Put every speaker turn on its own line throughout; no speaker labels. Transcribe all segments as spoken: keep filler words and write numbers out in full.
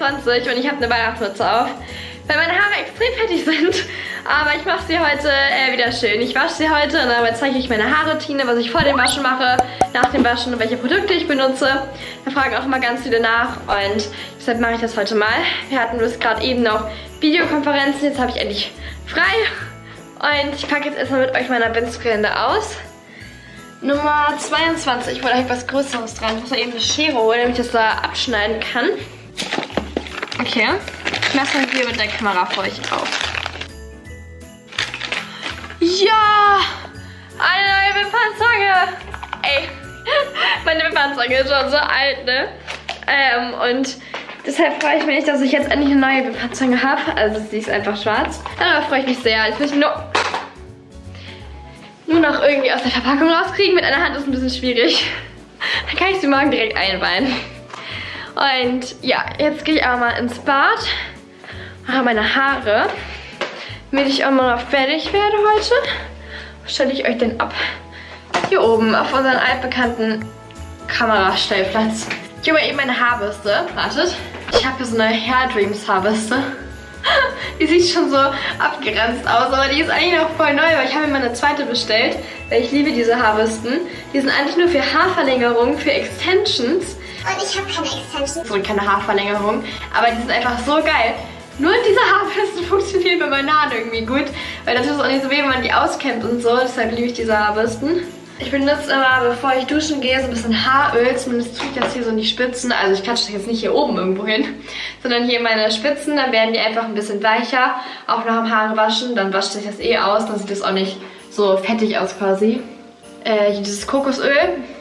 zweiundzwanzig und ich habe eine Weihnachtsmütze auf, weil meine Haare extrem fettig sind. Aber ich mache sie heute äh, wieder schön. Ich wasche sie heute und dabei zeige ich meine Haarroutine, was ich vor dem Waschen mache, nach dem Waschen und welche Produkte ich benutze. Da fragen auch immer ganz viele nach und deshalb mache ich das heute mal. Wir hatten bis gerade eben noch Videokonferenzen, jetzt habe ich endlich frei. Und ich packe jetzt erstmal mit euch meine Adventskalender aus. Nummer zweiundzwanzig, ich wollte eigentlich was Größeres dran. Ich muss mal eben eine Schere holen, damit ich das da abschneiden kann. Okay, ich mache das hier mit der Kamera für euch auf. Ja! Eine neue Wimpernzange! Ey, meine Wimpernzange ist schon so alt, ne? Ähm, und deshalb freue ich mich, dass ich jetzt endlich eine neue Wimpernzange habe. Also sie ist einfach schwarz. Darüber freue ich mich sehr. Jetzt muss ich nur, nur noch irgendwie aus der Verpackung rauskriegen. Mit einer Hand ist ein bisschen schwierig. Dann kann ich sie morgen direkt einweihen. Und ja, jetzt gehe ich aber mal ins Bad. Mache meine Haare. Damit ich auch mal noch fertig werde heute, stelle ich euch den ab. Hier oben auf unseren altbekannten Kamerastellplatz. Ich habe eben meine Haarbürste. Wartet. Ich habe hier so eine Hair Dreams Haarbürste. Die sieht schon so abgeranzt aus, aber die ist eigentlich noch voll neu, weil ich habe mir mal eine zweite bestellt. Weil ich liebe diese Haarbürsten. Die sind eigentlich nur für Haarverlängerung, für Extensions.
Und ich habe keine Extensions.
So, keine Haarverlängerung. Aber die sind einfach so geil. Nur diese Haarbürsten funktionieren bei meinen Haaren irgendwie gut, weil das ist auch nicht so weh, wenn man die auskennt und so, deshalb liebe ich diese Haarbürsten. Ich benutze immer, bevor ich duschen gehe, so ein bisschen Haaröl, zumindest tue ich das hier so in die Spitzen, also ich klatsche das jetzt nicht hier oben irgendwo hin, sondern hier in meine Spitzen, dann werden die einfach ein bisschen weicher, auch nach dem Haare waschen, dann wascht sich das eh aus, dann sieht das auch nicht so fettig aus quasi. Äh, hier dieses Kokosöl,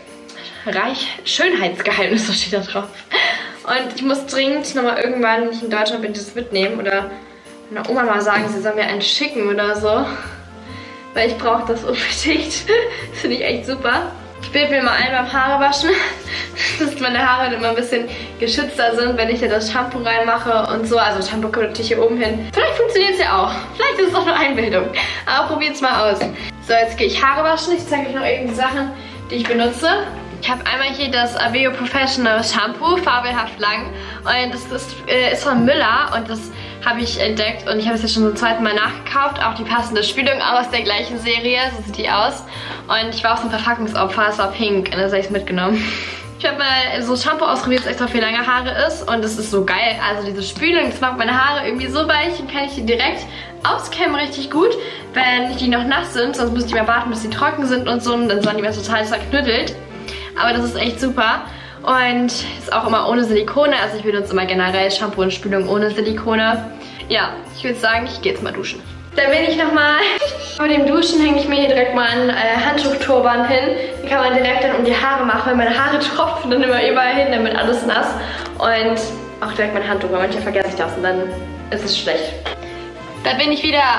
reich, Schönheitsgeheimnis, so steht da drauf. Und ich muss dringend nochmal irgendwann, wenn ich in Deutschland bin, das mitnehmen oder meiner Oma mal sagen, sie soll mir einen schicken oder so. Weil ich brauche das unbedingt. Das finde ich echt super. Ich bilde mir mal ein beim Haarewaschen, dass meine Haare dann immer ein bisschen geschützter sind, wenn ich da das Shampoo reinmache und so. Also Shampoo kommt natürlich hier oben hin. Vielleicht funktioniert es ja auch. Vielleicht ist es auch nur Einbildung. Aber probiert es mal aus. So, jetzt gehe ich Haare waschen. Ich zeige euch noch irgendwie Sachen, die ich benutze. Ich habe einmal hier das Aveo Professional Shampoo, fabelhaft lang. Und das ist, äh, ist von Müller und das habe ich entdeckt. Und ich habe es jetzt schon zum zweiten Mal nachgekauft. Auch die passende Spülung aus der gleichen Serie, so sieht die aus. Und ich war auch so ein Verpackungsopfer, es war pink und das habe ich mitgenommen. Ich habe mal so Shampoo ausprobiert, das extra für lange Haare ist. Und es ist so geil. Also diese Spülung, das macht meine Haare irgendwie so weich und kann ich die direkt auskämmen richtig gut, wenn die noch nass sind. Sonst muss ich mal warten, bis die trocken sind und so. Und dann sind die mir total zerknüttelt. Aber das ist echt super und ist auch immer ohne Silikone. Also ich benutze immer generell Shampoo und Spülung ohne Silikone. Ja, ich würde sagen, ich gehe jetzt mal duschen. Dann bin ich nochmal. Vor dem Duschen hänge ich mir hier direkt mal einen äh, Handtuchturban hin. Die kann man direkt dann um die Haare machen, weil meine Haare tropfen dann immer überall hin, dann wird alles nass. Und auch direkt mein Handtuch, weil manchmal vergesse ich das und dann ist es schlecht. Da bin ich wieder.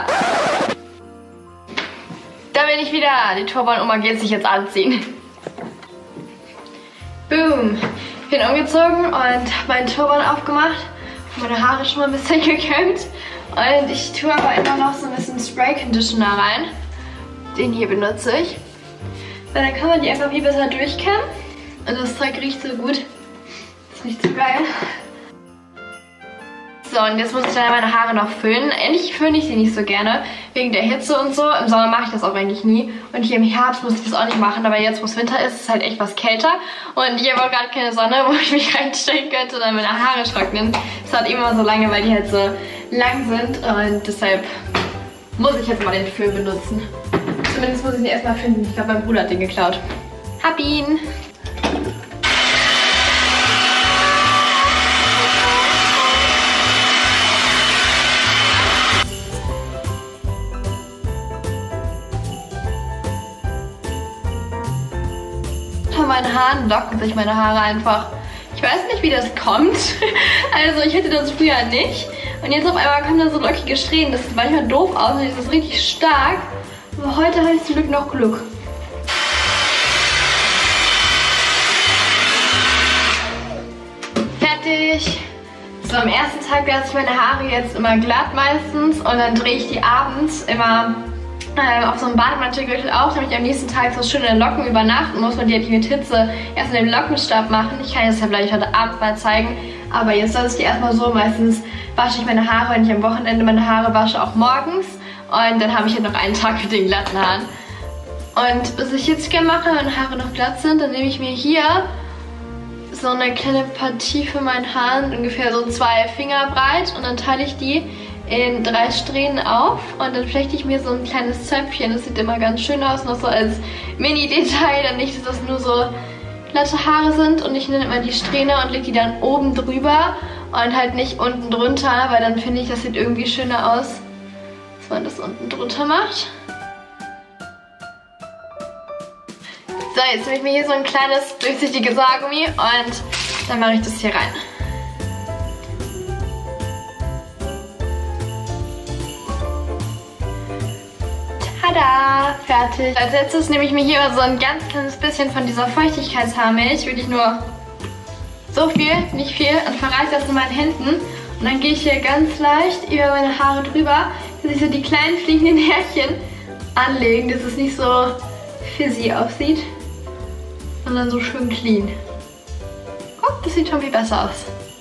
Da bin ich wieder. Die Turban-Oma geht sich jetzt anziehen. Boom! Ich bin umgezogen und habe meinen Turban aufgemacht. Meine Haare schon mal ein bisschen gekämmt. Und ich tue aber immer noch so ein bisschen Spray Conditioner rein. Den hier benutze ich. Weil dann kann man die einfach viel besser durchkämmen. Und das Zeug riecht so gut. Das riecht so geil. So, und jetzt muss ich dann meine Haare noch föhnen. Eigentlich föhne ich sie nicht so gerne, wegen der Hitze und so. Im Sommer mache ich das auch eigentlich nie. Und hier im Herbst muss ich das auch nicht machen. Aber jetzt, wo es Winter ist, ist es halt echt was kälter. Und hier war gerade keine Sonne, wo ich mich reinstellen könnte und dann meine Haare trocknen. Es dauert immer so lange, weil die halt so lang sind. Und deshalb muss ich jetzt mal den Föhn benutzen. Zumindest muss ich ihn erstmal finden. Ich glaube, mein Bruder hat den geklaut. Hab ihn! Von meinen Haaren locken sich meine Haare einfach. Ich weiß nicht, wie das kommt. Also ich hätte das früher nicht. Und jetzt auf einmal kommen da so lockige Strähnen. Das sieht manchmal doof aus und das ist richtig stark. Aber heute habe ich zum Glück noch Glück. Fertig. So, am ersten Tag lasse ich meine Haare jetzt immer glatt meistens. Und dann drehe ich die abends immer auf so einem Bademantelgürtel auf, damit ich am nächsten Tag so schöne Locken übernachten muss. Und die habe ich mit Hitze erst in den Lockenstab machen. Ich kann jetzt ja vielleicht heute Abend mal zeigen. Aber jetzt lasse ich die erstmal so. Meistens wasche ich meine Haare, wenn ich am Wochenende meine Haare wasche, auch morgens. Und dann habe ich halt noch einen Tag mit den glatten Haaren. Und was ich jetzt gerne mache, wenn meine Haare noch glatt sind, dann nehme ich mir hier so eine kleine Partie für meinen Haaren, ungefähr so zwei Finger breit. Und dann teile ich die in drei Strähnen auf. Und dann flechte ich mir so ein kleines Zöpfchen. Das sieht immer ganz schön aus, noch so als Mini-Detail. Dann nicht, dass das nur so glatte Haare sind. Und ich nehme immer die Strähne und lege die dann oben drüber. Und halt nicht unten drunter, weil dann finde ich, das sieht irgendwie schöner aus, dass man das unten drunter macht. So, jetzt nehme ich mir hier so ein kleines durchsichtiges Haargummi und dann mache ich das hier rein. Tada! Fertig. Als letztes nehme ich mir hier so ein ganz kleines bisschen von dieser Feuchtigkeitshaarmilch. Wirklich nur so viel, nicht viel. Und verreiche das in meinen Händen. Und dann gehe ich hier ganz leicht über meine Haare drüber, dass sich so die kleinen fliegenden Härchen anlegen, dass es nicht so fizzy aussieht. Und dann so schön clean. Guck, das sieht schon viel besser aus.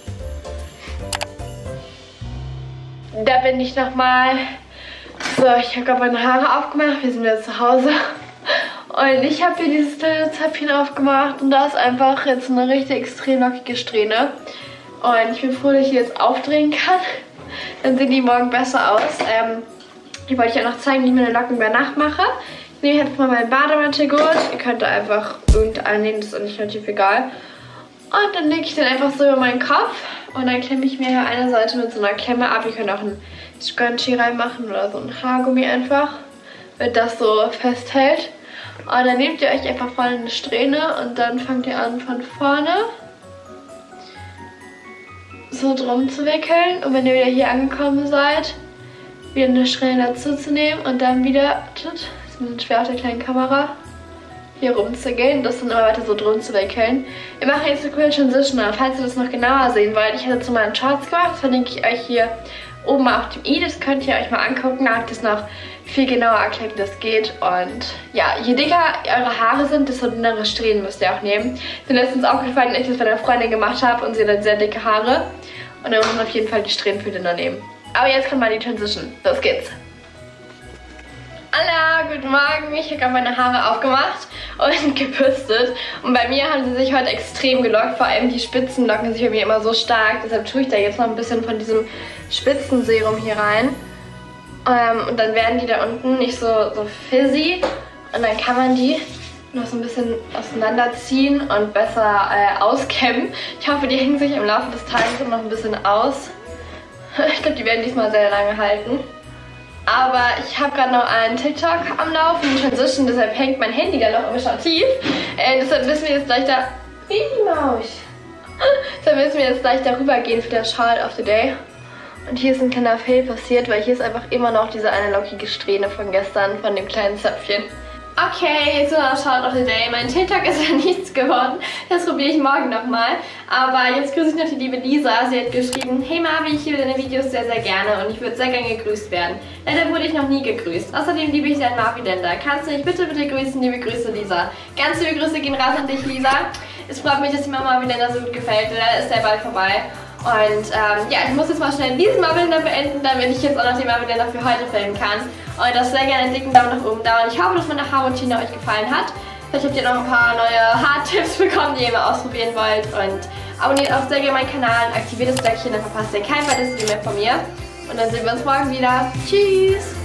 Da bin ich nochmal. So, ich habe gerade meine Haare aufgemacht. Wir sind jetzt zu Hause. Und ich habe hier dieses kleine Zöpfchen aufgemacht. Und da ist einfach jetzt eine richtig extrem lockige Strähne. Und ich bin froh, dass ich die jetzt aufdrehen kann. Dann sehen die morgen besser aus. Ähm, hier wollte ich ja noch zeigen, wie ich meine Locken bei Nacht mache. Ich nehme jetzt mal meinen Bademantelgurt. Ihr könnt da einfach irgendeinen nehmen, das ist eigentlich relativ egal. Und dann lege ich den einfach so über meinen Kopf. Und dann klemme ich mir hier eine Seite mit so einer Klemme ab. Ihr könnt auch ein Scrunchie reinmachen oder so ein Haargummi einfach, damit das so festhält. Und dann nehmt ihr euch einfach vorne eine Strähne und dann fangt ihr an von vorne so drum zu wickeln. Und wenn ihr wieder hier angekommen seid, wieder eine Strähne dazu zu nehmen und dann wieder, das ist schwer auf der kleinen Kamera, hier rumzugehen und das dann immer weiter so drum zu wickeln. Wir machen jetzt eine coole Transition, falls ihr das noch genauer sehen wollt. Ich hatte zu meinen Shorts gemacht, das verlinke ich euch hier oben auf dem i, das könnt ihr euch mal angucken, da habe ich das noch viel genauer erklärt, wie das geht. Und ja, je dicker eure Haare sind, desto dünnere Strähnen müsst ihr auch nehmen. Ist mir letztens aufgefallen, dass ich das bei einer Freundin gemacht habe und sie hat sehr dicke Haare. Und dann muss man auf jeden Fall die Strähnen viel dünner nehmen. Aber jetzt kommt mal die Transition. Los geht's! Hallo, guten Morgen. Ich habe gerade meine Haare aufgemacht und gebürstet. Und bei mir haben sie sich heute extrem gelockt. Vor allem die Spitzen locken sich bei mir immer so stark. Deshalb tue ich da jetzt noch ein bisschen von diesem Spitzenserum hier rein. Ähm, und dann werden die da unten nicht so, so fizzy. Und dann kann man die noch so ein bisschen auseinanderziehen und besser äh, auskämmen. Ich hoffe, die hängen sich im Laufe des Tages noch ein bisschen aus. Ich glaube, die werden diesmal sehr lange halten. Aber ich habe gerade noch einen TikTok am Laufen, eine Transition, deshalb hängt mein Handy dann noch im Stativ. Äh, deshalb müssen wir jetzt gleich da... Babymaus! Deshalb müssen wir jetzt gleich darüber gehen für das Child of the Day. Und hier ist ein kleiner Fail passiert, weil hier ist einfach immer noch diese eine lockige Strähne von gestern, von dem kleinen Zöpfchen. Okay, jetzt ist noch Child of the Day. Mein TikTok ist ja nichts geworden. Das probiere ich morgen nochmal. Aber jetzt grüße ich noch die liebe Lisa. Sie hat geschrieben, hey Marvi, ich liebe deine Videos sehr, sehr gerne und ich würde sehr gerne gegrüßt werden. Leider wurde ich noch nie gegrüßt. Außerdem liebe ich deinen Marvi-Länder. Kannst du mich bitte, bitte grüßen? Liebe Grüße, Lisa. Ganz liebe Grüße gehen raus an dich, Lisa. Es freut mich, dass dir mein Marvi-Länder so gut gefällt. Leider ist der bald vorbei. Und ähm, ja, ich muss jetzt mal schnell diesen Marvi-Länder beenden, damit ich jetzt auch noch den Marvi-Länder für heute filmen kann. Und das sehr gerne einen dicken Daumen nach oben da. Und ich hoffe, dass meine Haarroutine euch gefallen hat. Vielleicht habt ihr noch ein paar neue Haartipps bekommen, die ihr mal ausprobieren wollt. Und abonniert auch sehr gerne meinen Kanal und aktiviert das Glöckchen, dann verpasst ihr kein weiteres Video mehr von mir. Und dann sehen wir uns morgen wieder. Tschüss!